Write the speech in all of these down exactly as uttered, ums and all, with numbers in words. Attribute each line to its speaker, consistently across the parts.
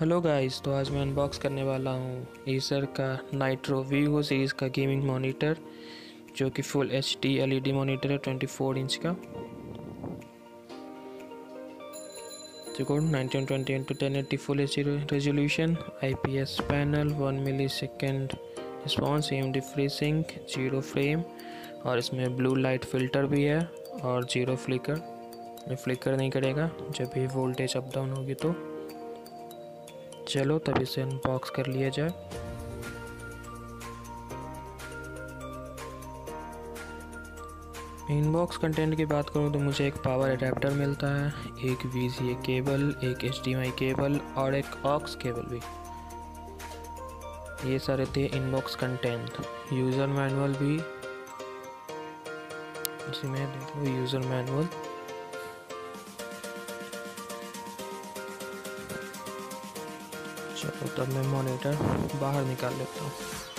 Speaker 1: Hello guys, तो आज मैं अनबॉक्स करने वाला हूँ एसर का नाइट्रो वीवो सीरीज़ का गेमिंग मॉनिटर, जो कि full H D L E D monitor है चौबीस इंच का। देखो nineteen twenty into ten eighty full H D resolution, I P S panel, one millisecond response, A M D free sync, zero frame, और इसमें blue light filter भी है और zero flicker. ये फ्लिकर नहीं करेगा जब भी वोल्टेज अप डाउन होगी। तो चलो तब इसे अनबॉक्स कर लिया जाए। इनबॉक्स कंटेंट की बात करूँ तो मुझे एक पावर अडेप्टर मिलता है, एक वी जी ए केबल, एक H D M I cable और एक ऑक्स केबल भी। ये सारे थे इनबॉक्स कंटेंट। यूज़र मैनुअल भी इसमें देख लो, यूज़र मैनुअल। चलो तब मैं मॉनिटर बाहर निकाल लेता हूँ।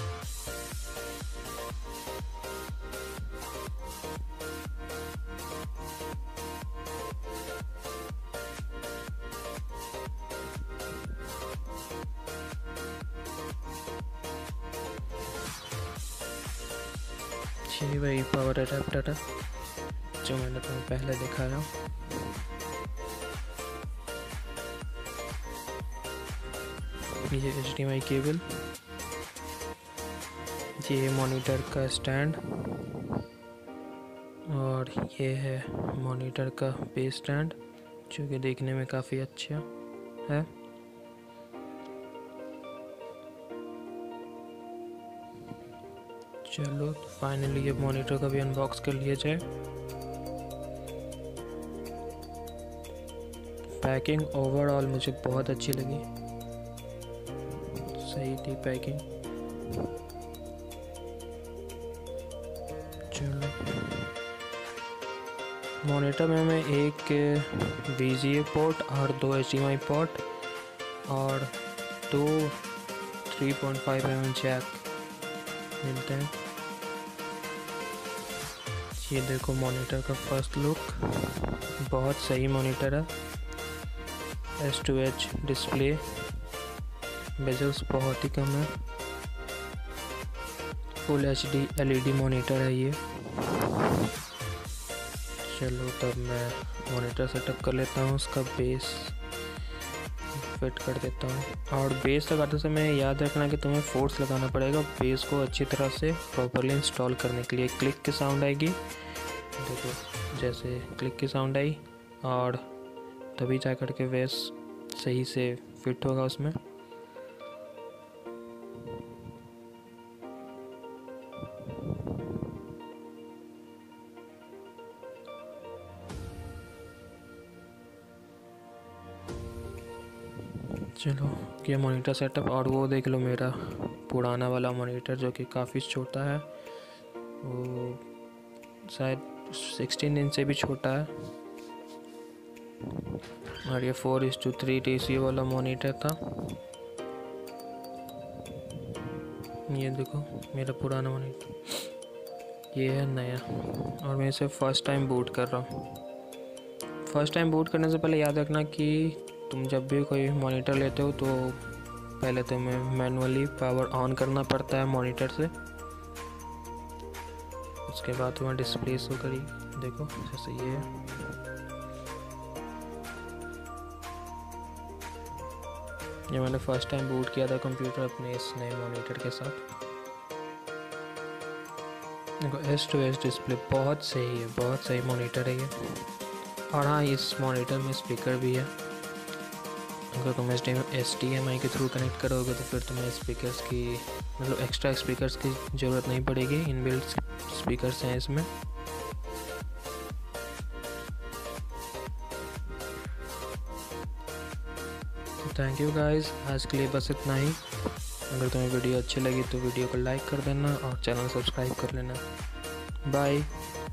Speaker 1: ये वही पावर अडेप्टर है जो मैंने तुम्हें पहले दिखाया। ये H D M I cable, ये मॉनिटर का स्टैंड, और ये है मॉनिटर का बेस स्टैंड जो कि देखने में काफ़ी अच्छा है। चलो तो फाइनली ये मॉनिटर का भी अनबॉक्स कर लिया जाए। पैकिंग ओवरऑल मुझे बहुत अच्छी लगी, सही थी पैकिंग। चलो मॉनिटर में हमें एक वी जी ए पोर्ट और दो H D M I port और दो three point five M M jack मिलते हैं। ये देखो मॉनिटर का फर्स्ट लुक, बहुत सही मॉनिटर है। S two H display, bezels बहुत ही कम है, full H D L E D monitor है ये। चलो तब मैं मॉनिटर सेटअप कर लेता हूँ, उसका बेस फिट कर देता हूँ। और बेस लगाते समय याद रखना कि तुम्हें फोर्स लगाना पड़ेगा बेस को अच्छी तरह से प्रॉपरली इंस्टॉल करने के लिए। क्लिक की साउंड आएगी, देखो जैसे क्लिक की साउंड आई, और तभी जा कर के बेस सही से फिट होगा उसमें। चलो ये मॉनिटर सेटअप। और वो देख लो मेरा पुराना वाला मॉनिटर जो कि काफ़ी छोटा है, वो शायद सोलह इंच से भी छोटा है। और ये four is to three ratio वाला मॉनिटर था। ये देखो मेरा पुराना मॉनिटर, ये है नया, और मैं इसे फर्स्ट टाइम बूट कर रहा हूँ। फर्स्ट टाइम बूट करने से पहले याद रखना कि तुम जब भी कोई मॉनिटर लेते हो तो पहले तुम्हें मैनुअली पावर ऑन करना पड़ता है मॉनिटर से, उसके बाद तुम्हें डिस्प्ले शो करेगी। देखो जैसे ये है। ये मैंने फर्स्ट टाइम बूट किया था कंप्यूटर अपने इस नए मॉनिटर के साथ। देखो एस टू एस डिस्प्ले बहुत सही है, बहुत सही मॉनिटर है ये। और हाँ, इस मॉनिटर में स्पीकर भी है। अगर तुम एच डी एम आई के थ्रू कनेक्ट करोगे तो फिर तुम्हें स्पीकर्स की मतलब एक्स्ट्रा स्पीकर्स की ज़रूरत नहीं पड़ेगी, इनबिल्ट स्पीकर्स हैं इसमें। थैंक यू गाइस, आज के लिए बस इतना ही। अगर तुम्हें वीडियो अच्छी लगी तो वीडियो को लाइक कर देना और चैनल सब्सक्राइब कर लेना। बाय।